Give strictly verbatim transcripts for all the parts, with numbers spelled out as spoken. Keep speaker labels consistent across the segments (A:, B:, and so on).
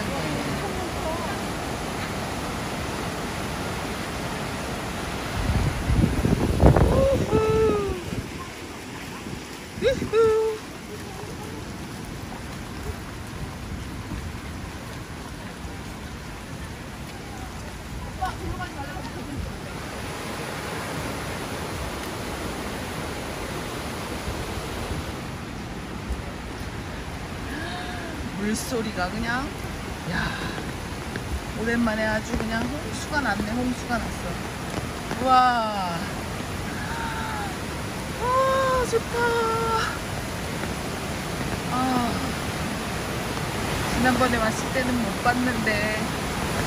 A: 세상에. 우후. 물소리가 그냥, 야, 오랜만에 아주 그냥 홍수가 났네. 홍수가 났어. 우와, 아 좋다. 아, 지난번에 왔을 때는 못 봤는데.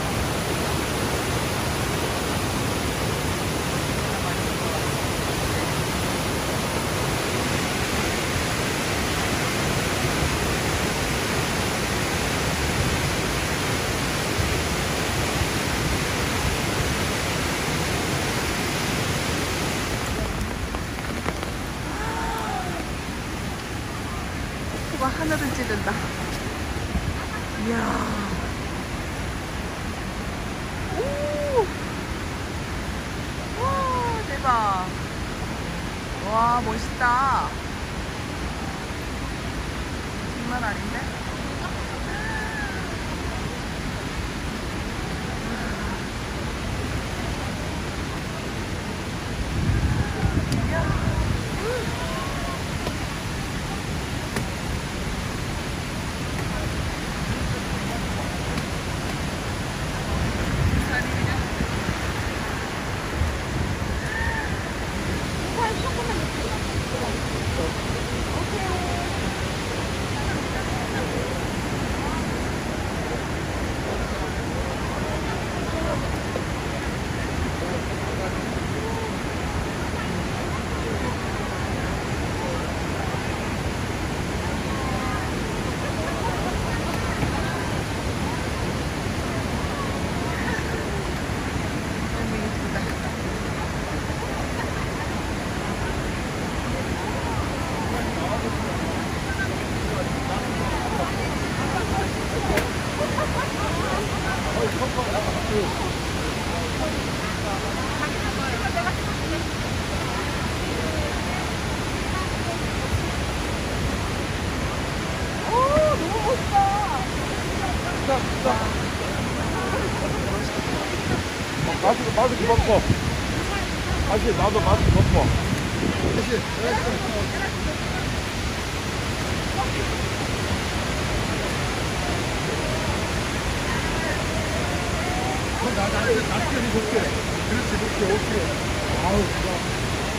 A: 코가 하늘을 찌른다. 이야. 오! 와, 대박. 와, 멋있다. 장난 아닌데?
B: 마스크, 마스크 벗고. 다시, 나도 마스크 벗고. 다시. 나, 나, 나, 나, 볼게. 그렇지, 볼게, 오케이. 아우, 좋아.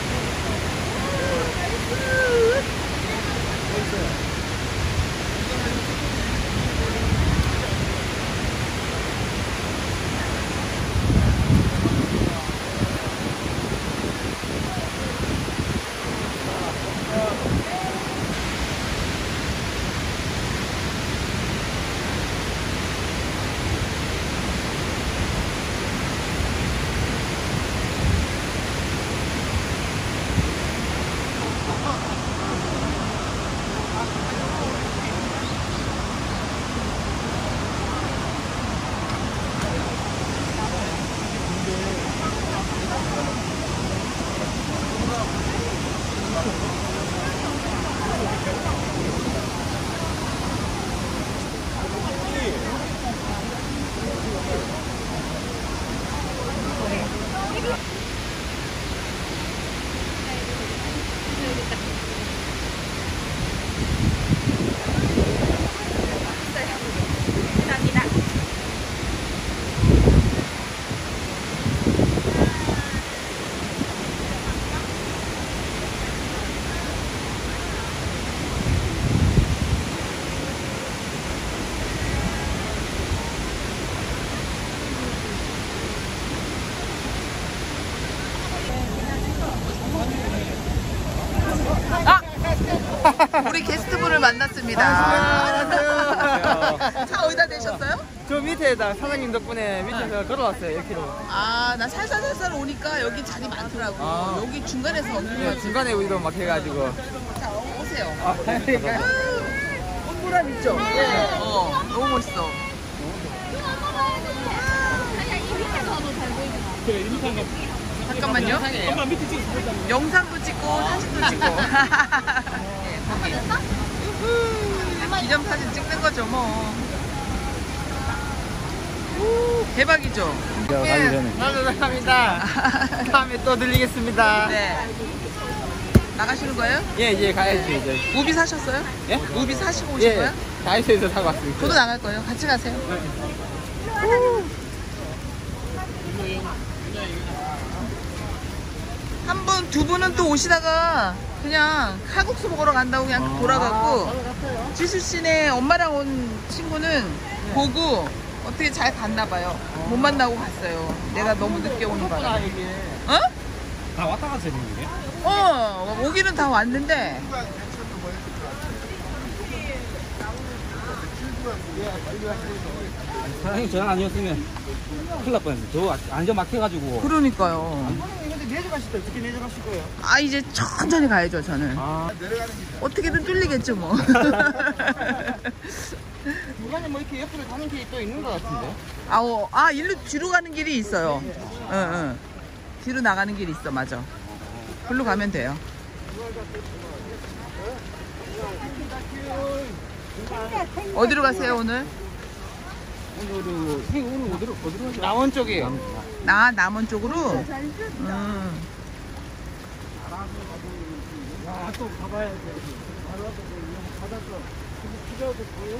A: 우리 게스트분을 만났습니다.
C: 안녕하세요.
A: 차 어디다 대셨어요?
C: 저 밑에다 사장님 덕분에 밑에서 걸어왔어요. 일 킬로미터.
A: 아, 나 살살살살 오니까 여기 자리 많더라고.
C: 아.
A: 여기 중간에서 얻는
C: 네,
A: 거지.
C: 중간에 우리도 막 해가지고.
A: 자, 어, 오세요.
C: 아, 그러니까.
A: 꽃보람 있죠? 네. 어, 너무 멋있어.
B: 그래, 인상 가.
A: 잠깐만요.
B: 엄마 밑에 찍어.
A: 영상도 찍고 사진도 찍고. 우후, 기념사진 찍는 거죠 뭐. 우, 대박이죠. 예.
C: 나도 감사합니다. 다음에 또 들리겠습니다.
A: 네. 나가시는 거예요?
C: 예, 이제 가야지 이제.
A: 우비 사셨어요?
C: 예?
A: 우비 사시고 오실
C: 예.
A: 거예요?
C: 다이소에서 사고 왔습니다.
A: 저도 나갈 거예요. 같이 가세요. 한 분, 두 분은 또 오시다가 그냥 칼국수 먹으러 간다고 그냥 돌아갔고, 지수 씨네 엄마랑 온 친구는 보고 어떻게 잘 갔나 봐요. 못 만나고 갔어요. 내가 너무 늦게 오는 바람에. 어?
B: 다 왔다 갔어야 되는 게?
A: 어, 오기는 다 왔는데.
D: 사장님 저랑 아니었으면 큰일 날 뻔했어요. 저 안전 막혀가지고.
A: 그러니까요.
C: 근데 내려가실 때 어떻게 내려가실 거예요?
A: 아, 이제 천천히 가야죠, 저는.
D: 아,
A: 어떻게든 뚫리겠죠, 뭐.
C: 중간에 뭐 이렇게 옆으로 가는 길이 또 있는 것 같은데?
A: 아, 어, 아, 일로 뒤로 가는 길이 있어요. 응, 응. 뒤로 나가는 길이 있어, 맞아. 글로 가면 돼요. 어디로 가세요, 오늘?
D: 오늘, 오늘 어디로, 어디로 가죠?
C: 남원 쪽이에요.
A: 나, 남원 쪽으로? 음.
B: 아, 또 가봐야 돼. 바닷가. 피자도 보여?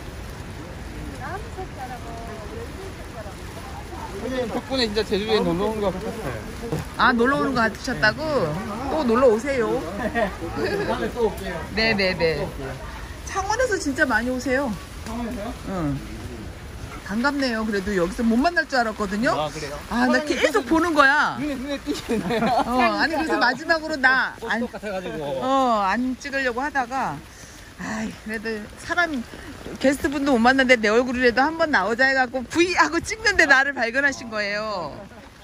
C: 선생님 덕분에 진짜 제주도에 놀러 온 것 같았어요.
A: 아, 놀러 오는 거 같으셨다고? 또 놀러 오세요.
C: 다음에 또 올게요.
A: 네네네. 창원에서 진짜 많이 오세요.
C: 창원에서요?
A: 응. 반갑네요. 그래도 여기서 못 만날 줄 알았거든요.
C: 아, 그래요?
A: 아, 나 계속 보는 거야.
C: 눈에, 눈에 띄시네요.
A: 어, 아니, 그래서 마지막으로 나, 안,
D: 똑같아가지고.
A: 어, 안 찍으려고 하다가, 아이, 그래도 사람, 게스트분도 못 만났는데 내 얼굴이라도 한번 나오자 해갖고 V하고 찍는데 나를 발견하신 거예요.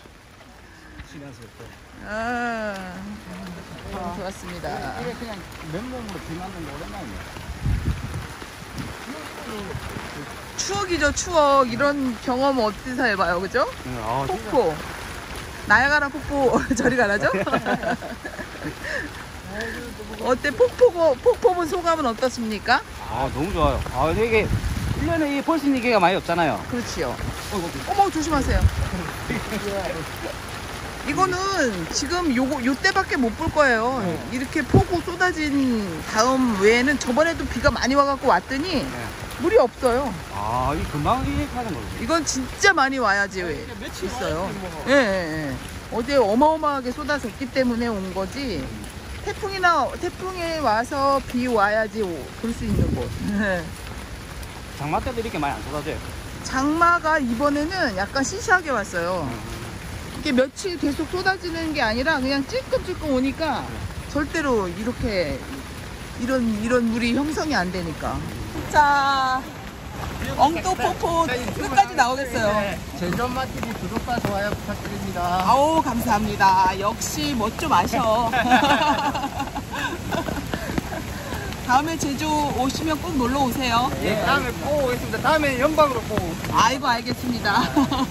A: 아, 너무 좋았습니다.
D: 이게 그냥 맨몸으로 비맞는 거 오랜만이에요.
A: 추억이죠, 추억. 이런 경험 어디서 해봐요, 그죠?
D: 아,
A: 폭포. 나야가라 폭포, 저리 가라죠? 어때, 폭포고, 폭포 본 소감은 어떻습니까?
D: 아, 너무 좋아요. 아, 되게, 일 년에 이 볼 수 있는 기회가 많이 없잖아요.
A: 그렇지요. 어머, 조심하세요. 이거는 지금 요거, 요때밖에 못 볼 거예요. 이렇게 폭우 쏟아진 다음 외에는 저번에도 비가 많이 와갖고 왔더니 물이 없어요.
D: 아, 이 금방 이렇게 하는 거죠.
A: 이건 진짜 많이 와야지 있어요. 예, 예, 예. 어제 어마어마하게 쏟아졌기 때문에 온 거지. 태풍이나 태풍에 와서 비 와야지 볼 수 있는 곳.
D: 장마 때도 이렇게 많이 안 쏟아져요.
A: 장마가 이번에는 약간 시시하게 왔어요. 이게 며칠 계속 쏟아지는 게 아니라 그냥 찔끔찔끔 오니까 절대로 이렇게 이런 이런 물이 형성이 안 되니까. 자, 엉또폭포 끝까지 나오겠어요.
C: 제주엄마 티비 구독과 좋아요 부탁드립니다.
A: 아우, 감사합니다. 역시 멋 좀 아셔. 다음에 제주 오시면 꼭 놀러 오세요.
C: 예, 다음에 꼭 오겠습니다. 다음에 연방으로 꼭 오겠습니다.
A: 아이고, 알겠습니다.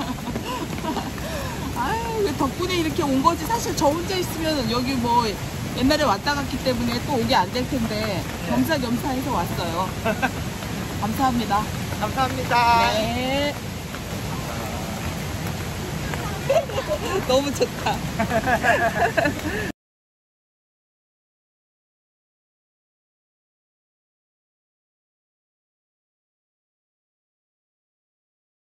A: 아유, 덕분에 이렇게 온 거지. 사실 저 혼자 있으면 여기 뭐 옛날에 왔다 갔기 때문에 또 오게 안 될 텐데 겸사겸사해서 왔어요. 감사합니다.
C: 감사합니다.
A: 네. 너무 좋다.